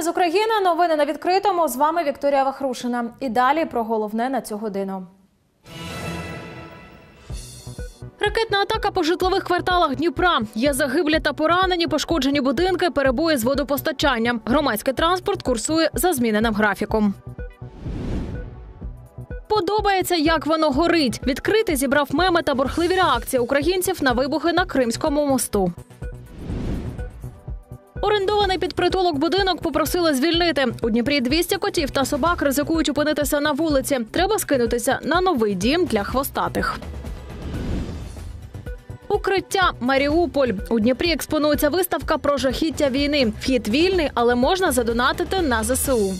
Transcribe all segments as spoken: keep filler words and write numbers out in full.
з України. Новини на відкритому. З вами Вікторія Вахрушина. І далі про головне на цю годину. Ракетна атака по житлових кварталах Дніпра. Є загиблі та поранені, пошкоджені будинки, перебої з водопостачанням. Громадський транспорт курсує за зміненим графіком. Подобається, як воно горить. Відкритий зібрав меми та бурхливі реакції українців на вибухи на Кримському мосту. Орендований під притулок будинок попросили звільнити. У Дніпрі двісті котів та собак ризикують опинитися на вулиці. Треба скинутися на новий дім для хвостатих. Укриття Маріуполь. У Дніпрі експонується виставка про жахіття війни. Вхід вільний, але можна задонатити на зе се у.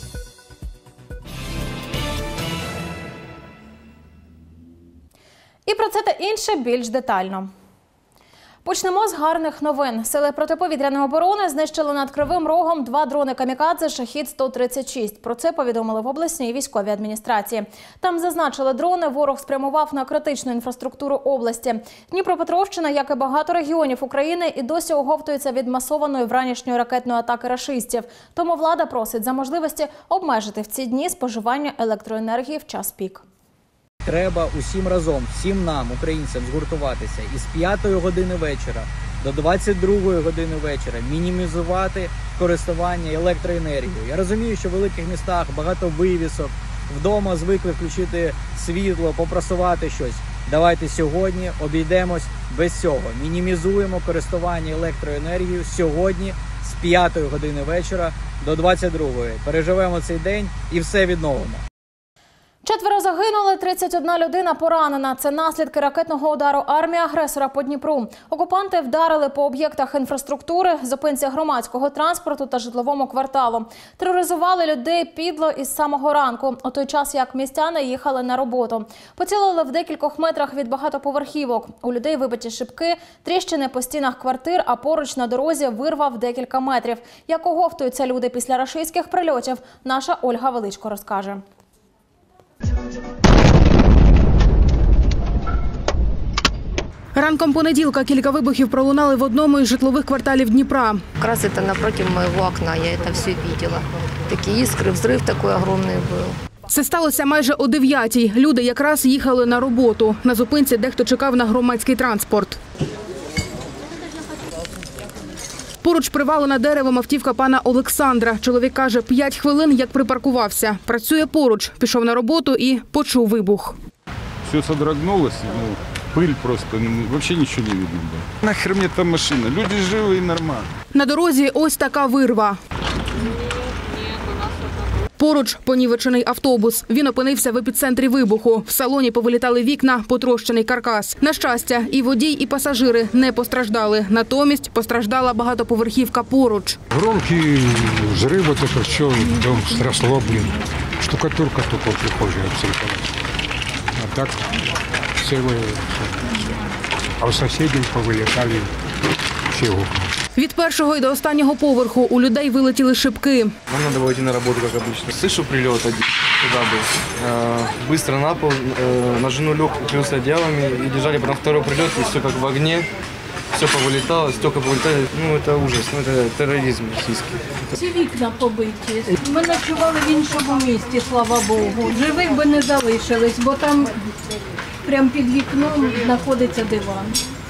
І про це та інше більш детально. Почнемо з гарних новин. Сили протиповітряної оборони знищили над Кривим Рогом два дрони «Камікадзе» «Шахід сто тридцять шість». Про це повідомили в обласній військовій адміністрації. Там зазначили, дрони ворог спрямував на критичну інфраструктуру області. Дніпропетровщина, як і багато регіонів України, і досі оговтується від масованої вранішньої ракетної атаки рашистів. Тому влада просить за можливості обмежити в ці дні споживання електроенергії в час пік. Треба усім разом, всім нам, українцям, згуртуватися і з п'ятої години вечора до двадцять другої години вечора мінімізувати користування електроенергією. Я розумію, що в великих містах багато вивісок, вдома звикли включити світло, попрасувати щось. Давайте сьогодні обійдемось без цього. Мінімізуємо користування електроенергією сьогодні з п'ятої години вечора до двадцять другої. Переживемо цей день і все відновимо. Четверо загинули, тридцять одна людина поранена. Це наслідки ракетного удару армії агресора по Дніпру. Окупанти вдарили по об'єктах інфраструктури, зупинці громадського транспорту та житловому кварталу. Тероризували людей підло із самого ранку, у той час як містяни їхали на роботу. Поцілили в декількох метрах від багатоповерхівок. У людей вибиті шибки, тріщини по стінах квартир, а поруч на дорозі вирва в декілька метрів. Як оговтуються люди після рашистських прильотів, наша Ольга Величко розкаже. Ранком понеділка кілька вибухів пролунали в одному із житлових кварталів Дніпра. Якраз це напротив мого окна, я це все бачила. Такі іскри, взрив такий огромний був. Це сталося майже о дев'ятій. Люди якраз їхали на роботу. На зупинці дехто чекав на громадський транспорт. Поруч привалена деревом автівка пана Олександра. Чоловік каже, п'ять хвилин як припаркувався. Працює поруч, пішов на роботу і почув вибух. Все содрогнулося, ну, пиль просто, ну, взагалі нічого не видно. Нахер мені та машина, люди живі і нормально. На дорозі ось така вирва. Поруч понівечений автобус. Він опинився в епіцентрі вибуху. В салоні повилітали вікна, потрощений каркас. На щастя, і водій, і пасажири не постраждали. Натомість постраждала багатоповерхівка поруч. Громкий взрыв, вот это все, дом стрясло, блин. Штукатурка только в прихожей обсыпалась. А так все вы... А у соседей повылетали все окна. Від першого і до останнього поверху у людей вилетіли шибки. Нам треба було йти на роботу, як обычно. Слышу прильот туди був. Быстро на пол, на жену лег, укрылся одеялами и держали потом второй прилет, и все как в огне. Все повилітало, стекла повилітали. Ну, це ужас, ну, це тероризм російський. Всі вікна побиті. Ми ночували в іншому місті, слава Богу. Живих би не залишились, бо там прямо під вікном знаходиться диван.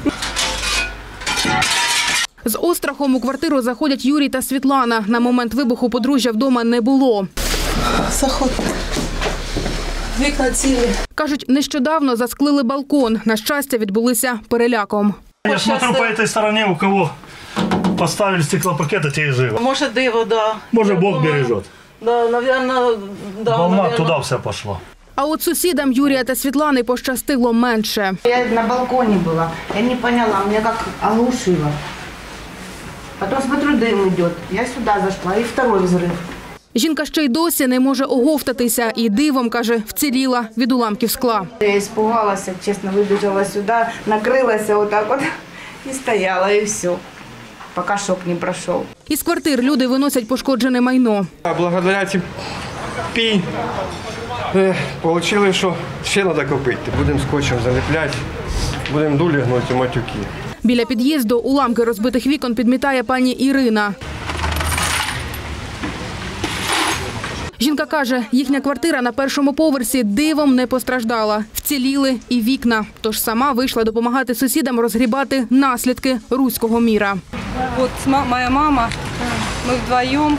З острахом у квартиру заходять Юрій та Світлана. На момент вибуху подружжя вдома не було. Заход. Вікна цілі. Кажуть, нещодавно засклили балкон. На щастя, відбулися переляком. Я смотрю по этой стороне, у кого поставили стеклопакеты, те и живы. Може диво, да. Может, Бог бережет. Да, наверное, да. Волна наверное. туда вся пошла. А от сусідам Юрія та Світлани пощастило менше. Я на балконе была, я не поняла, меня как оглушило. Потом смотрю, дым идет, я сюда зашла, и второй взрыв. Жінка ще й досі не може оговтатися і дивом, каже, вціліла від уламків скла. Я испугалась, честно, выбежала сюда, накрылась вот так вот и стояла, и все, пока шок не прошел. Із квартир люди виносять пошкоджене майно. Благодаря ТІПІ отримали, що ще треба купити. Будемо скотчем заліпляти, будемо дулі гнути матюки. Біля під'їзду уламки розбитих вікон підмітає пані Ірина. Жінка каже, їхня квартира на першому поверсі дивом не постраждала. Вціліли і вікна. Тож сама вийшла допомагати сусідам розгрібати наслідки руського міра. От моя мама, ми вдвоєм.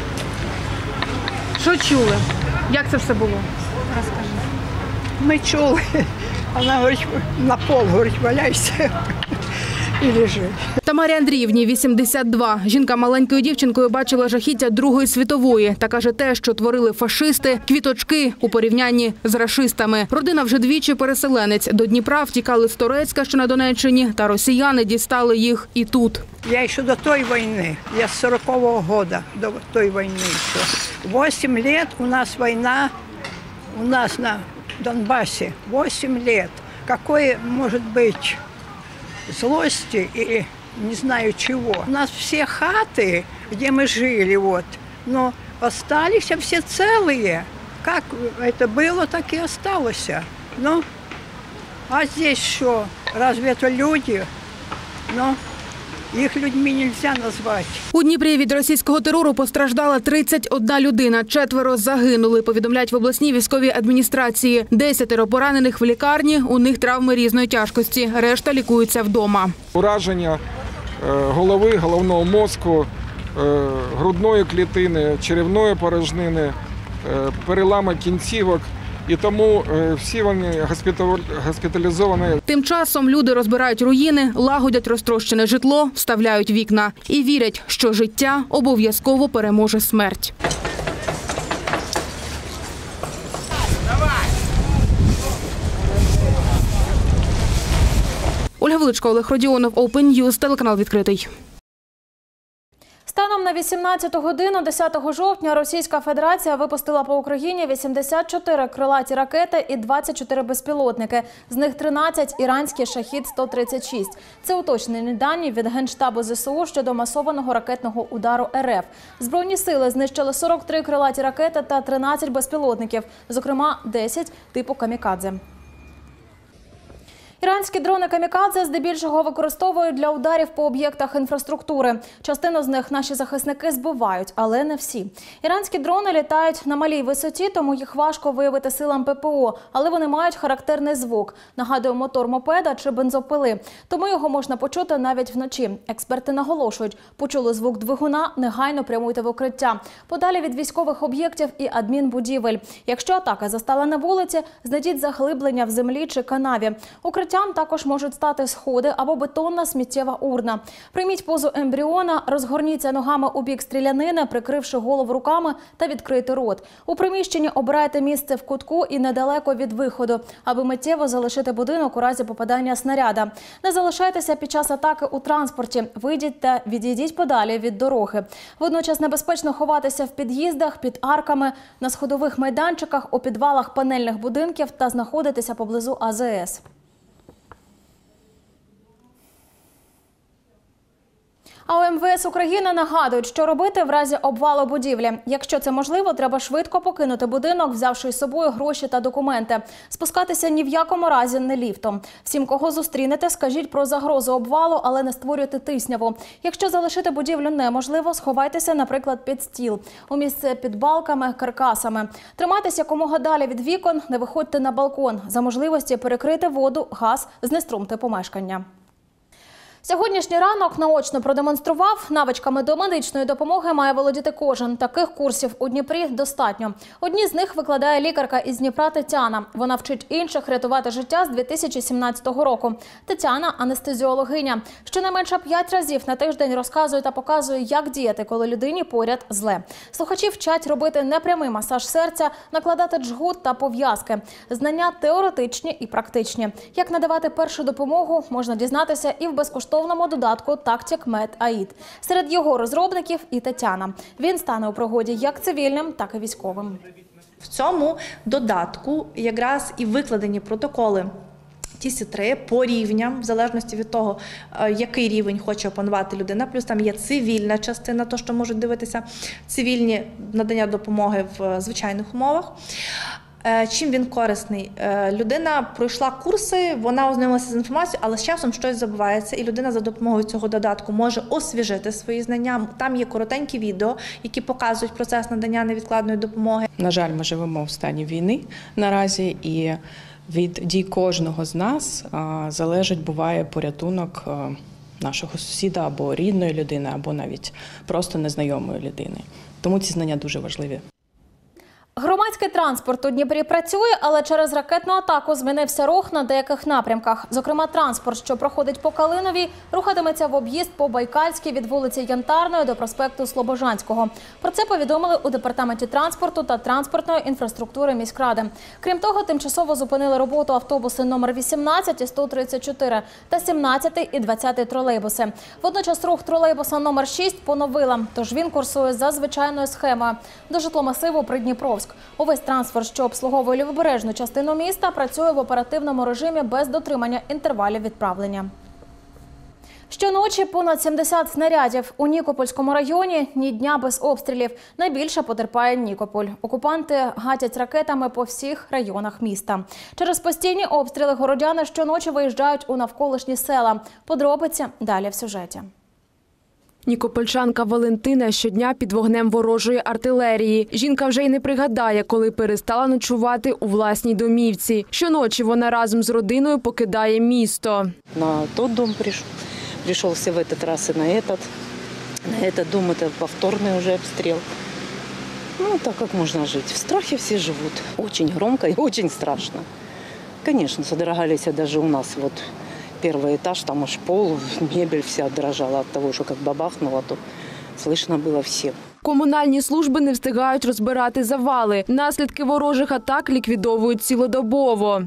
Що чули? Як це все було? Розкажи. Ми чули. Вона говорить, на пол, говорить, валяйся і лежи. Тамарі Андріївні вісімдесят два. Жінка маленькою дівчинкою бачила жахіття Другої світової та каже те, що творили фашисти, квіточки у порівнянні з рашистами. Родина вже двічі переселенець. До Дніпра втікали з Торецька, що на Донеччині, та росіяни дістали їх і тут. Я ще до тої війни, я з сорокового року до тої війни. Восемь лет у нас війна, у нас на Донбассе. Восемь лет. Какое может быть злости и не знаю чего. У нас все хаты, где мы жили, вот, но остались все целые. Как это было, так и осталось. Ну, а здесь что? Разве это люди? Ну, їх людьми нельзя назвати. У Дніпрі від російського терору постраждала тридцять одна людина. Четверо загинули, повідомляють в обласній військовій адміністрації. Десятеро поранених в лікарні, у них травми різної тяжкості. Решта лікуються вдома. Ураження голови, головного мозку, грудної клітини, черевної порожнини, перелами кінцівок. І тому всі вони госпіталізовані. Тим часом люди розбирають руїни, лагодять розтрощене житло, вставляють вікна. І вірять, що життя обов'язково переможе смерть. Ольга Величко, Олег Родіонов, Open News, телеканал «Відкритий». Станом на вісімнадцяту годину десятого жовтня Російська Федерація випустила по Україні вісімдесят чотири крилаті ракети і двадцять чотири безпілотники. З них тринадцять – іранські «Шахід сто тридцять шість». Це уточнені дані від Генштабу ЗСУ щодо масованого ракетного удару РФ. Збройні сили знищили сорок три крилаті ракети та тринадцять безпілотників, зокрема десять типу «Камікадзе». Іранські дрони «Камікадзе» здебільшого використовують для ударів по об'єктах інфраструктури. Частину з них наші захисники збивають, але не всі. Іранські дрони літають на малій висоті, тому їх важко виявити силам ППО, але вони мають характерний звук. Нагадує мотор мопеда чи бензопили. Тому його можна почути навіть вночі. Експерти наголошують, почули звук двигуна – негайно прямуйте в укриття. Подалі від військових об'єктів і адмінбудівель. Якщо атака застала на вулиці, знайдіть заглиблення в землі чи канаві. Укриття також можуть стати сходи або бетонна сміттєва урна. Прийміть позу ембріона, розгорніться ногами у бік стрілянини, прикривши голову руками та відкрийте рот. У приміщенні обирайте місце в кутку і недалеко від виходу, аби миттєво залишити будинок у разі попадання снаряда. Не залишайтеся під час атаки у транспорті. Вийдіть та відійдіть подалі від дороги. Водночас небезпечно ховатися в під'їздах, під арками, на сходових майданчиках, у підвалах панельних будинків та знаходитися поблизу А З С. А у Ем Ве Ес України нагадують, що робити в разі обвалу будівлі. Якщо це можливо, треба швидко покинути будинок, взявши із собою гроші та документи. Спускатися ні в якому разі не ліфтом. Всім, кого зустрінете, скажіть про загрозу обвалу, але не створюйте тисняву. Якщо залишити будівлю неможливо, сховайтеся, наприклад, під стіл. У місце під балками, каркасами. Тримайтеся якомога далі від вікон, не виходьте на балкон. За можливості перекрити воду, газ, знеструмте помешкання. Сьогоднішній ранок наочно продемонстрував, навичками до медичної допомоги має володіти кожен. Таких курсів у Дніпрі достатньо. Одні з них викладає лікарка із Дніпра Тетяна. Вона вчить інших рятувати життя з дві тисячі сімнадцятого року. Тетяна – анестезіологиня. Щонайменше п'ять разів на тиждень розказує та показує, як діяти, коли людині поряд зле. Слухачі вчать робити непрямий масаж серця, накладати джгут та пов'язки. Знання теоретичні і практичні. Як надавати першу допомогу, можна дізнатися і в безкоштовному безкоштовному додатку «Тактик Мед АІД». Серед його розробників і Тетяна. Він стане у пригоді як цивільним, так і військовим. В цьому додатку якраз і викладені протоколи ті сі три по рівням, в залежності від того, який рівень хоче опанувати людина. Плюс там є цивільна частина, то, що можуть дивитися, цивільні надання допомоги в звичайних умовах. Чим він корисний? Людина пройшла курси, вона ознайомилася з інформацією, але з часом щось забувається, і людина за допомогою цього додатку може освіжити свої знання. Там є коротенькі відео, які показують процес надання невідкладної допомоги. На жаль, ми живемо в стані війни наразі, і від дій кожного з нас залежить, буває, порятунок нашого сусіда або рідної людини, або навіть просто незнайомої людини. Тому ці знання дуже важливі. Громадський транспорт у Дніпрі працює, але через ракетну атаку змінився рух на деяких напрямках. Зокрема, транспорт, що проходить по Калиновій, рухатиметься в об'їзд по Байкальській від вулиці Янтарної до проспекту Слобожанського. Про це повідомили у Департаменті транспорту та транспортної інфраструктури міськради. Крім того, тимчасово зупинили роботу автобуси номер вісімнадцять і сто тридцять чотири та сімнадцятий і двадцятий тролейбуси. Водночас рух тролейбуса номер шість поновила, тож він курсує за звичайною схемою до житломасиву Придніпровськ. Увесь транспорт, що обслуговує лівобережну частину міста, працює в оперативному режимі без дотримання інтервалів відправлення. Щоночі понад сімдесят снарядів. У Нікопольському районі ні дня без обстрілів. Найбільше потерпає Нікополь. Окупанти гатять ракетами по всіх районах міста. Через постійні обстріли городяни щоночі виїжджають у навколишні села. Подробиці далі в сюжеті. Нікопольчанка Валентина щодня під вогнем ворожої артилерії. Жінка вже й не пригадає, коли перестала ночувати у власній домівці. Щоночі вона разом з родиною покидає місто. На той дом прийшов, прийшовся в этот раз і на этот. На этот дом це повторний вже обстріл. Ну, так як можна жити. В страхі всі живуть. Дуже громко і дуже страшно. Звісно, содрогалися навіть у нас. Вот. Первый этаж, там аж пол, мебель вся дрожала от того, что как бабахнуло, то слышно было всем. Комунальні служби не встигають розбирати завали. Наслідки ворожих атак ліквідовують цілодобово.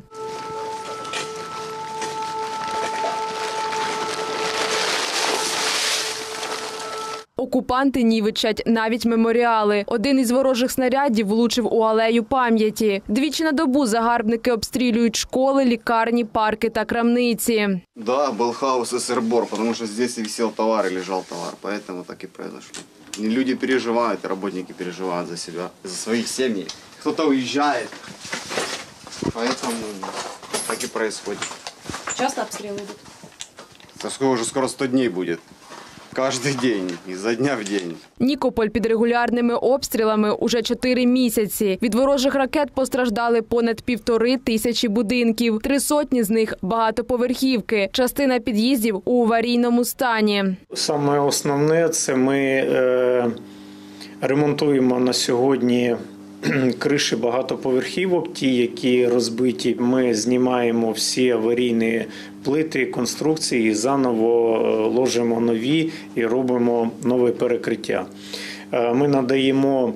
Окупанти нівечать навіть меморіали. Один із ворожих снарядів влучив у алею пам'яті. Двічі на добу загарбники обстрілюють школи, лікарні, парки та крамниці. Да, был хаос и сыр-бор, потому что здесь и висел товар, и лежал товар. Поэтому так и произошло. Люди переживают, работники переживают за себя, за своих семей. Кто-то уезжает. Поэтому так и происходит. Часто обстрелы идут? Это скоро, уже скоро сто дней будет. Кожний день, ізо дня в день. Нікополь під регулярними обстрілами уже чотири місяці. Від ворожих ракет постраждали понад півтори тисячі будинків. Три сотні з них – багатоповерхівки. Частина під'їздів у аварійному стані. Саме основне – це ми е, ремонтуємо на сьогодні криші багатоповерхівок, ті, які розбиті. Ми знімаємо всі аварійні плити, конструкції, і заново ложимо нові і робимо нове перекриття. Ми надаємо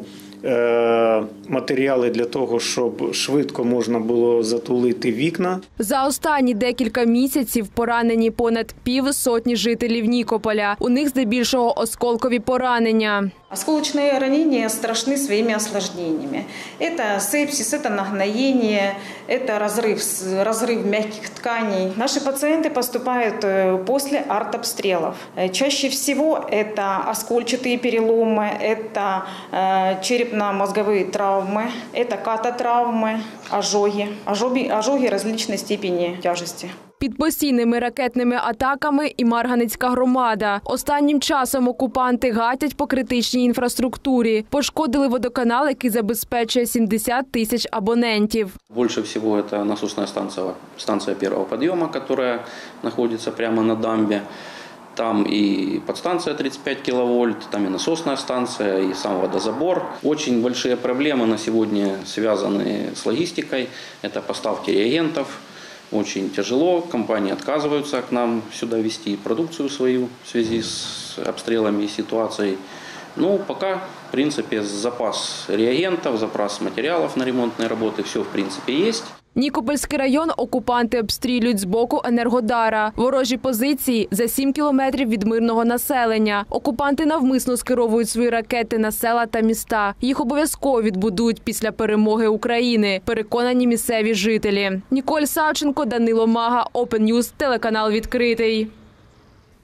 матеріали для того, щоб швидко можна було затулити вікна. За останні декілька місяців поранені понад півсотні жителів Нікополя. У них здебільшого осколкові поранення. Осколочные ранения страшны своими осложнениями. Это сепсис, это нагноение, это разрыв, разрыв мягких тканей. Наши пациенты поступают после артобстрелов. Чаще всего это оскольчатые переломы, это черепно-мозговые травмы, это кататравмы, ожоги, ожоги, ожоги различной степени тяжести. Під постійними ракетними атаками і Марганецька громада. Останнім часом окупанти гатять по критичній інфраструктурі. Пошкодили водоканал, який забезпечує сімдесят тисяч абонентів. Більше всього це насосна станція, станція першого підйому, яка знаходиться прямо на дамбі. Там и подстанция тридцать пять киловольт, там и насосная станция, и сам водозабор. Очень большие проблемы на сегодня связаны с логистикой. Это поставки реагентов. Очень тяжело. Компании отказываются к нам сюда везти продукцию свою в связи с обстрелами и ситуацией. Ну, пока, в принципе, запас реагентов, запас материалов на ремонтные работы, все, в принципе, есть. Нікопольський район окупанти обстрілюють з боку Енергодара. Ворожі позиції за сім кілометрів від мирного населення. Окупанти навмисно скеровують свої ракети на села та міста. Їх обов'язково відбудують після перемоги України, переконані місцеві жителі. Ніколь Савченко, Данило Мага, Open News, телеканал «Відкритий».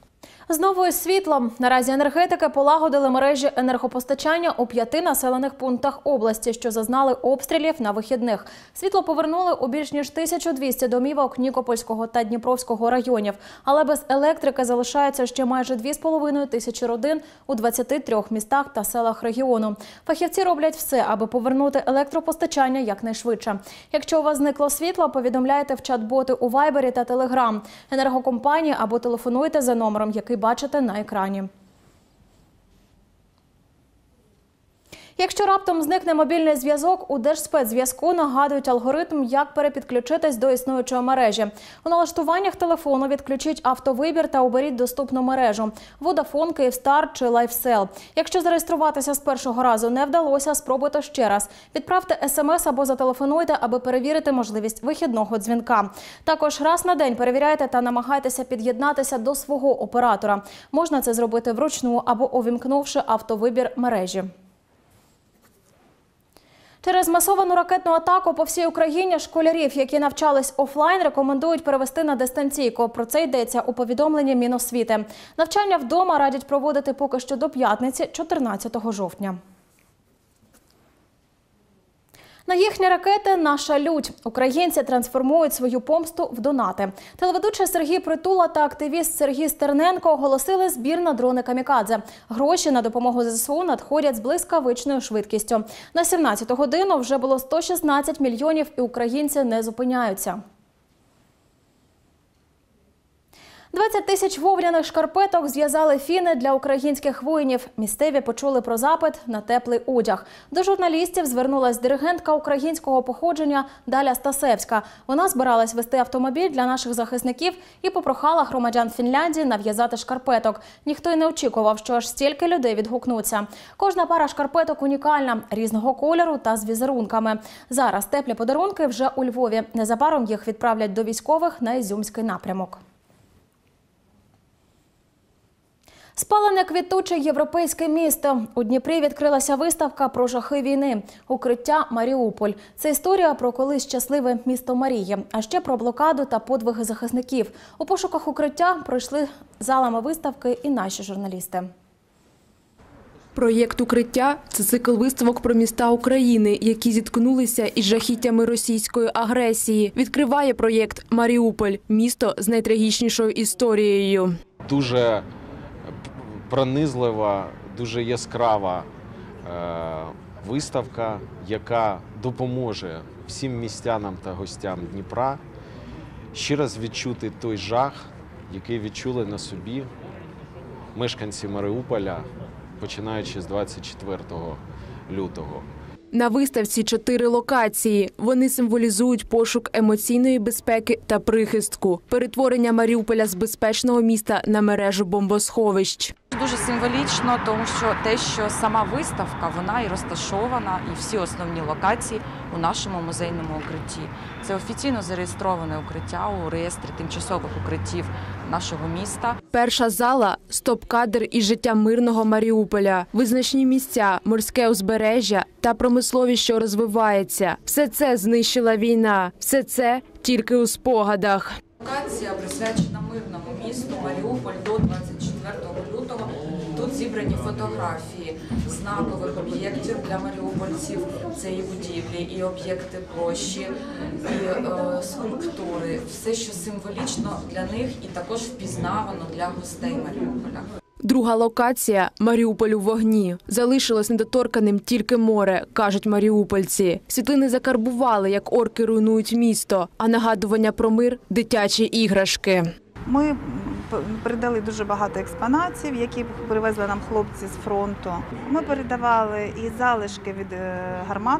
Знову із світлом. Наразі енергетики полагодили мережі енергопостачання у п'яти населених пунктах області, що зазнали обстрілів на вихідних. Світло повернули у більш ніж тисячу двісті домівок Нікопольського та Дніпровського районів. Але без електрики залишаються ще майже дві з половиною тисячі родин у двадцяти трьох містах та селах регіону. Фахівці роблять все, аби повернути електропостачання якнайшвидше. Якщо у вас зникло світло, повідомляйте в чат-боти у Вайбері та Телеграм, енергокомпанії або телефонуйте за номером, який бачите на екрані. Якщо раптом зникне мобільний зв'язок, у Держспецзв'язку нагадують алгоритм, як перепідключитись до існуючої мережі. У налаштуваннях телефону відключіть автовибір та оберіть доступну мережу – Vodafone, Kyivstar чи LifeSell. Якщо зареєструватися з першого разу не вдалося, спробуйте ще раз. Відправте смс або зателефонуйте, аби перевірити можливість вихідного дзвінка. Також раз на день перевіряйте та намагайтеся під'єднатися до свого оператора. Можна це зробити вручну або увімкнувши автовибір мережі. Через масовану ракетну атаку по всій Україні школярів, які навчались офлайн, рекомендують перевести на дистанційку. Про це йдеться у повідомленні Міносвіти. Навчання вдома радять проводити поки що до п'ятниці, чотирнадцятого жовтня. На їхні ракети – наша лють. Українці трансформують свою помсту в донати. Телеведучий Сергій Притула та активіст Сергій Стерненко оголосили збір на дрони «Камікадзе». Гроші на допомогу ЗСУ надходять з блискавичною швидкістю. На сімнадцяту годину вже було сто шістнадцять мільйонів, і українці не зупиняються. двадцять тисяч вовняних шкарпеток зв'язали фіни для українських воїнів. Місцеві почули про запит на теплий одяг. До журналістів звернулась диригентка українського походження Даля Стасевська. Вона збиралась вести автомобіль для наших захисників і попрохала громадян Фінляндії нав'язати шкарпеток. Ніхто й не очікував, що аж стільки людей відгукнуться. Кожна пара шкарпеток унікальна, різного кольору та з візерунками. Зараз теплі подарунки вже у Львові. Незабаром їх відправлять до військових на Ізюмський напрямок. Спалене квітуче європейське місто. У Дніпрі відкрилася виставка про жахи війни. Укриття Маріуполь. Це історія про колись щасливе місто Марії, а ще про блокаду та подвиги захисників. У пошуках укриття пройшли залами виставки і наші журналісти. Проєкт «Укриття» – це цикл виставок про міста України, які зіткнулися із жахіттями російської агресії. Відкриває проєкт «Маріуполь» – місто з найтрагічнішою історією. Дуже пронизлива, дуже яскрава е, виставка, яка допоможе всім містянам та гостям Дніпра ще раз відчути той жах, який відчули на собі мешканці Маріуполя, починаючи з двадцять четвертого лютого. На виставці чотири локації. Вони символізують пошук емоційної безпеки та прихистку, перетворення Маріуполя з безпечного міста на мережу бомбосховищ. Дуже символічно, тому що те, що сама виставка, вона і розташована, і всі основні локації у нашому музейному укритті. Це офіційно зареєстроване укриття у реєстрі тимчасових укриттів нашого міста. Перша зала – стоп-кадр із життя мирного Маріуполя. Визначні місця, морське узбережжя та промисловість, що розвивається. Все це знищила війна. Все це тільки у спогадах. Локація присвячена мирному місту Маріуполь до двадцять четвертого лютого. Тут зібрані фотографії знакових об'єктів для маріупольців. Це і будівлі, і об'єкти площі, і е, скульптури. Все, що символічно для них і також впізнавано для гостей Маріуполя. Друга локація – Маріуполь у вогні. Залишилось недоторканим тільки море, кажуть маріупольці. Світлини закарбували, як орки руйнують місто, а нагадування про мир – дитячі іграшки. Ми передали дуже багато експонатів, які привезли нам хлопці з фронту. Ми передавали і залишки від гармат,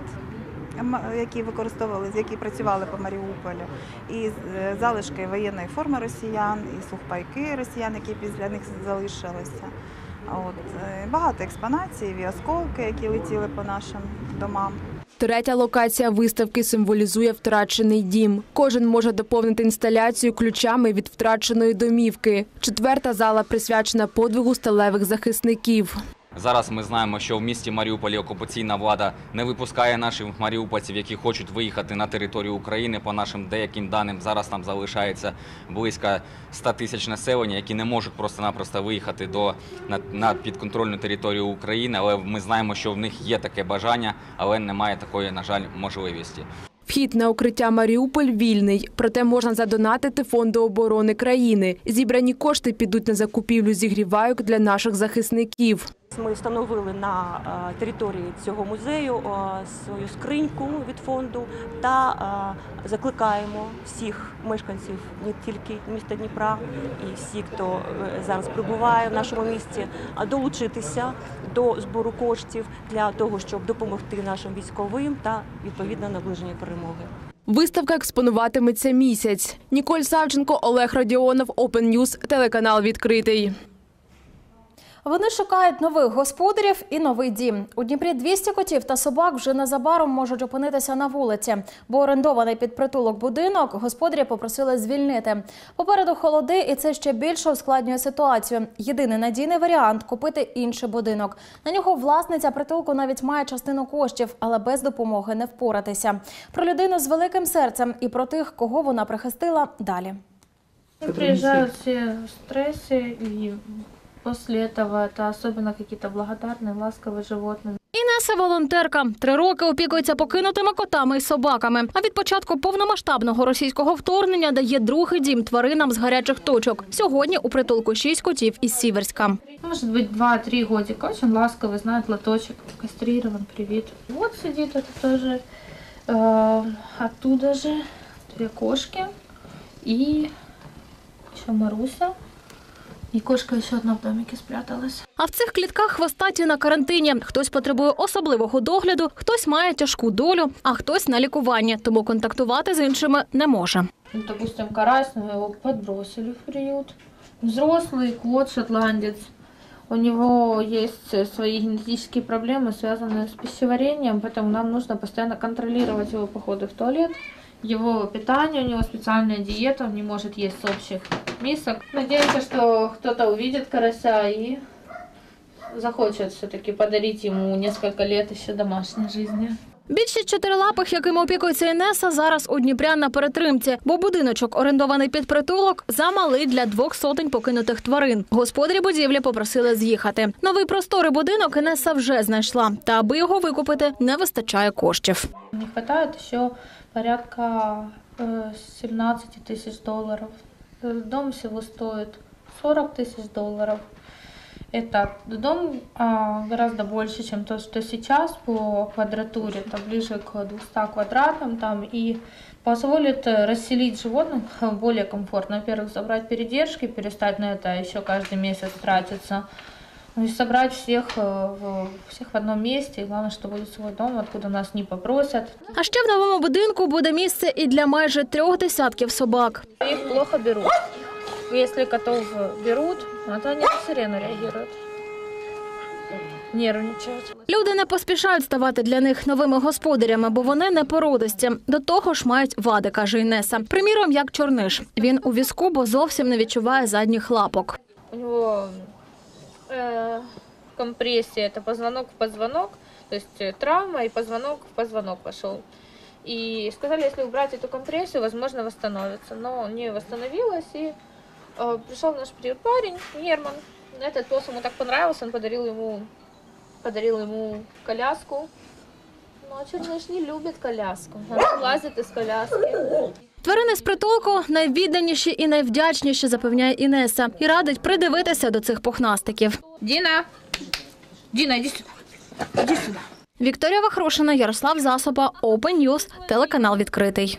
які використовували, які працювали по Маріуполю, і залишки воєнної форми росіян, і сухпайки росіян, які після них залишилися. От. Багато експонатів, і осколки, які летіли по нашим домам. Третя локація виставки символізує втрачений дім. Кожен може доповнити інсталяцію ключами від втраченої домівки. Четверта зала присвячена подвигу сталевих захисників. Зараз ми знаємо, що в місті Маріуполі окупаційна влада не випускає наших маріупольців, які хочуть виїхати на територію України. По нашим деяким даним, зараз там залишається близько ста тисяч населення, які не можуть просто-напросто виїхати до, на, на підконтрольну територію України. Але ми знаємо, що в них є таке бажання, але немає такої, на жаль, можливості. Вхід на укриття Маріуполь вільний, проте можна задонатити Фонду оборони країни. Зібрані кошти підуть на закупівлю зігрівайок для наших захисників. Ми встановили на території цього музею свою скриньку від фонду та закликаємо всіх мешканців не тільки міста Дніпра і всіх, хто зараз перебуває в нашому місті, долучитися до збору коштів для того, щоб допомогти нашим військовим та відповідно наближення перемоги. Виставка експонуватиметься місяць. Ніколь Савченко, Олег Радіонов, Open News, телеканал «Відкритий». Вони шукають нових господарів і новий дім. У Дніпрі двісті котів та собак вже незабаром можуть опинитися на вулиці, бо орендований під притулок будинок господарі попросили звільнити. Попереду холоди, і це ще більше ускладнює ситуацію. Єдиний надійний варіант – купити інший будинок. На нього власниця притулку навіть має частину коштів, але без допомоги не впоратися. Про людину з великим серцем і про тих, кого вона прихистила – далі. Приїжджають всі в стресі і... После этого это особенно какие-то благодарные, ласковые животные. Інеса – волонтерка. Три роки опікується покинутими котами і собаками. А від початку повномасштабного російського вторгнення дає другий дім тваринам з гарячих точок. Сьогодні у притулку шість котів із Сіверська. Может быть, два-три годика. Очень ласковый, знает лоточек, кастрирован, привит. Вот сидит это тоже. Оттуда же две кошки и еще Маруся. І кошка ще одна в домике спряталась. А в цих клітках хвостаті на карантині. Хтось потребує особливого догляду, хтось має тяжку долю, а хтось на лікуванні, тому контактувати з іншими не може. Допустим, карась, но его подбросили в приют. Взрослый кот, шотландец. У него есть свои генетические проблемы, связанные с пищеварением, поэтому нам нужно постоянно контролировать его походы в туалет. Его питание, у него специальная диета, он не может есть с общих мисок. Надеемся, что кто-то увидит карася и захочет все-таки подарить ему несколько лет еще домашней жизни. Більшість чотирилапих, якими опікується Інеса, зараз у Дніпря на перетримці, бо будиночок, орендований під притулок, замалий для двох сотень покинутих тварин. Господарі будівлі попросили з'їхати. Новий просторий будинок Інеса вже знайшла, та аби його викупити, не вистачає коштів. Не вистачає ще порядка семнадцать тысяч долларов. Дом всего стоит сорок тысяч долларов. Это дом а, гораздо больше, чем то, что сейчас по квадратуре. Это ближе к двумстам квадратам. Там, и позволит расселить животных более комфортно. Во-первых, забрать передержки, перестать на это еще каждый месяц тратиться. Ну и собрать всех, всех в одном месте. И главное, что будет свой дом, откуда нас не попросят. А ще в новому будинку буде місце і для майже трьох десятків собак. Их плохо берут. Если котов берут, то они на сирену реагируют. Нервничають. Люди не поспішають ставати для них новими господарями, бо вони не породисті. До того ж мають вади, каже Інеса. Приміром, як чорниш. Він у візку, бо зовсім не відчуває задніх лапок. У нього э, компрессия, это позвонок в позвонок, то есть травма и позвонок в позвонок пошел. И сказали, если убрать эту компрессию, возможно, восстановится. Но не восстановилась, и э, пришел наш приют парень, Герман. Этот пес ему так понравился, он подарил ему, подарил ему коляску. Ну, а черныш не любит коляску, он лазит из коляски. Тварини з притулку найвідданіші і найвдячніші, запевняє Інеса. І радить придивитися до цих пухнастиків. Діна, Діна, іди сюди. Іди сюди. Вікторія Вахрушина, Ярослав Засоба, Open News, телеканал «Відкритий».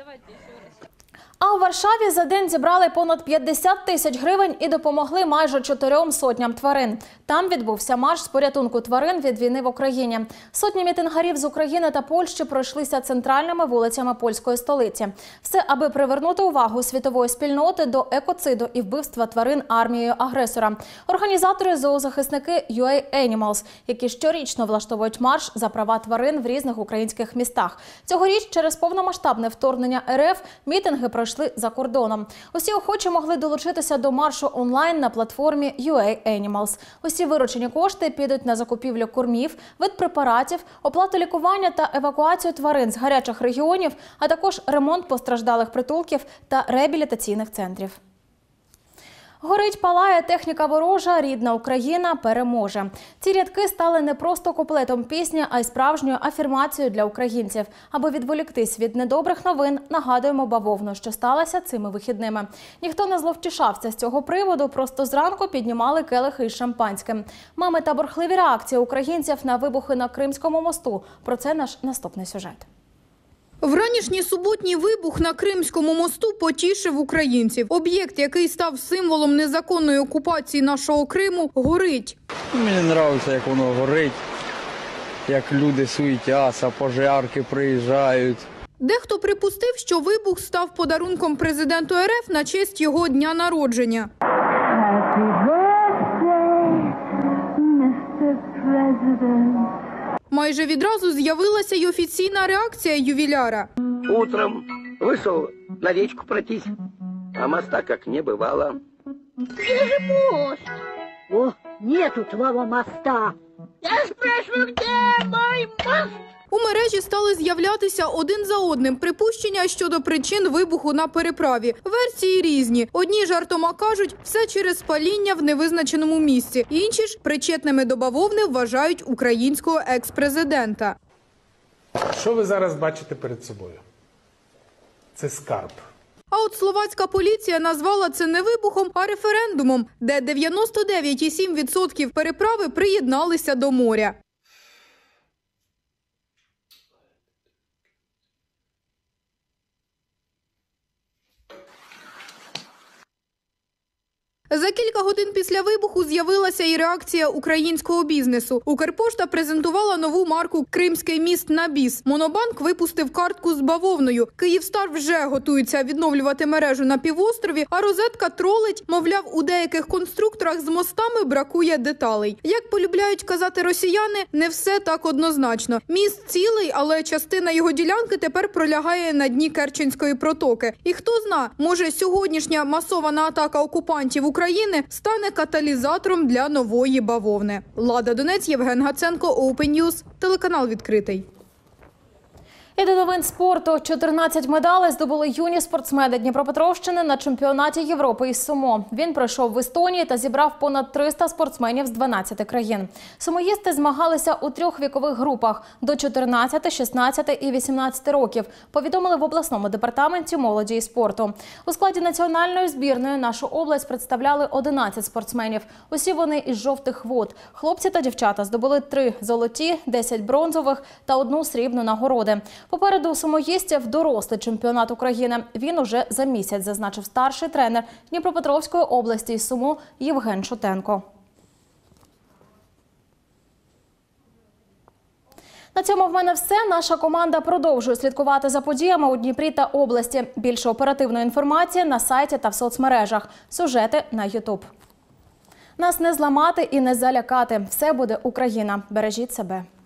А у Варшаві за день зібрали понад п'ятдесят тисяч гривень і допомогли майже чотирьом сотням тварин. Там відбувся марш з порятунку тварин від війни в Україні. Сотні мітингарів з України та Польщі пройшлися центральними вулицями польської столиці. Все, аби привернути увагу світової спільноти до екоциду і вбивства тварин армією агресора. Організатори – зоозахисники ю ей Animals, які щорічно влаштовують марш за права тварин в різних українських містах. Цьогоріч через повномасштабне вторгнення ер еф мітинги пройшли пройшли за кордоном. Усі охочі могли долучитися до маршу онлайн на платформі ю ей Animals. Усі виручені кошти підуть на закупівлю кормів, вид препаратів, оплату лікування та евакуацію тварин з гарячих регіонів, а також ремонт постраждалих притулків та реабілітаційних центрів. Горить, палає, техніка ворожа, рідна Україна переможе. Ці рядки стали не просто куплетом пісні, а й справжньою афірмацією для українців. Аби відволіктись від недобрих новин, нагадуємо бавовну, що сталося цими вихідними. Ніхто не зловтішався з цього приводу, просто зранку піднімали келихи із шампанським. Мами та бурхливі реакції українців на вибухи на Кримському мосту. Про це наш наступний сюжет. Вранішній суботній вибух на Кримському мосту потішив українців. Об'єкт, який став символом незаконної окупації нашого Криму, горить. Мені подобається, як воно горить, як люди суетяться, пожарки приїжджають. Дехто припустив, що вибух став подарунком президенту ер еф на честь його дня народження. Майже відразу з'явилася й офіційна реакція ювіляра. Утром вийшов на річку пройтись, а моста як не бувало. Где же мост? О, нету твоего моста. Я спрашиваю, где мой мост? У мережі стали з'являтися один за одним припущення щодо причин вибуху на переправі. Версії різні. Одні жартома кажуть, все через спаління в невизначеному місці. Інші ж причетними до бавовни вважають українського екс-президента. Що ви зараз бачите перед собою? Це скарб. А от словацька поліція назвала це не вибухом, а референдумом, де дев'яносто дев'ять цілих сім десятих відсотка переправи приєдналися до моря. За кілька годин після вибуху з'явилася і реакція українського бізнесу. Укрпошта презентувала нову марку «Кримський міст на біс». Монобанк випустив картку з бавовною. Київстар вже готується відновлювати мережу на півострові, а розетка тролить, мовляв, у деяких конструкторах з мостами бракує деталей. Як полюбляють казати росіяни, не все так однозначно. Міст цілий, але частина його ділянки тепер пролягає на дні Керченської протоки. І хто зна, може сьогоднішня масована атака окупантів України України стане каталізатором для нової бавовни. Лада Донець, Євген Гаценко, Open News, телеканал відкритий. І до новин спорту. чотирнадцять медалей здобули юні спортсмени Дніпропетровщини на чемпіонаті Європи із сумо. Він пройшов в Естонії та зібрав понад триста спортсменів з дванадцяти країн. Сумоїсти змагалися у трьох вікових групах – до чотирнадцяти, шістнадцяти і вісімнадцяти років, повідомили в обласному департаменті молоді і спорту. У складі національної збірної нашу область представляли одинадцять спортсменів. Усі вони із жовтих вод. Хлопці та дівчата здобули три золоті, десять бронзових та одну срібну нагороди. Попереду у сумоїстів дорослий чемпіонат України. Він уже за місяць, зазначив старший тренер Дніпропетровської області із сумо Євген Шутенко. На цьому в мене все. Наша команда продовжує слідкувати за подіями у Дніпрі та області. Більше оперативної інформації на сайті та в соцмережах. Сюжети на ютуб. Нас не зламати і не залякати. Все буде Україна. Бережіть себе.